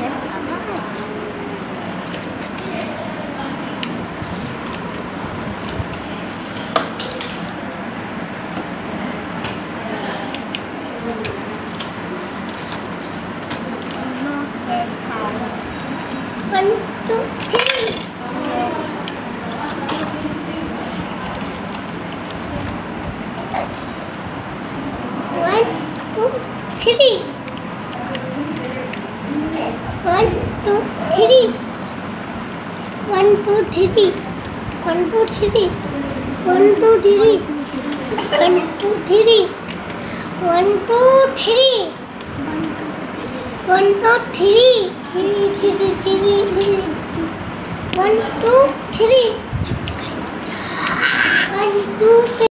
One, two, three. One, two, three. One, two, three. One, two, three. One, two, three. One, two, three. One, two, three. One, two, three. One, two, three. Three, three, three, three. One, two, three. One, two, three.